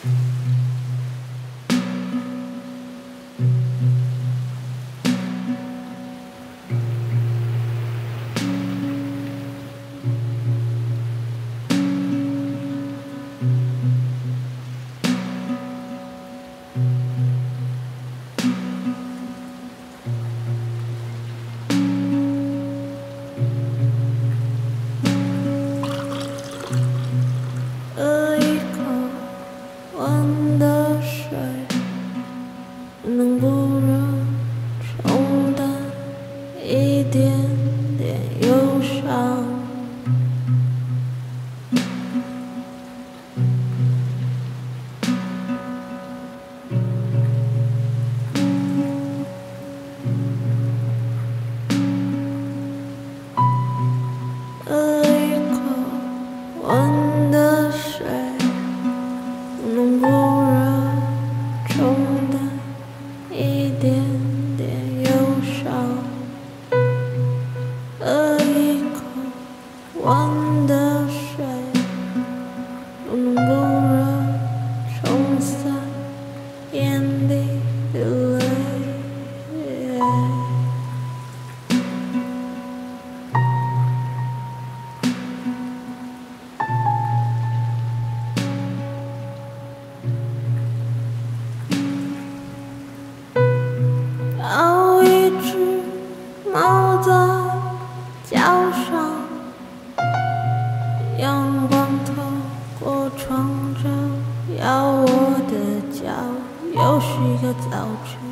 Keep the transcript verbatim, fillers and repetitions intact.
喝一口温的水，能不能冲淡一点点忧伤？喝一口温的水，能不能冲淡一点点忧伤？喝一口温的水，能不能冲散眼里的泪？有一只猫在脚上，阳光透过窗照耀我的脚，又是一个早晨。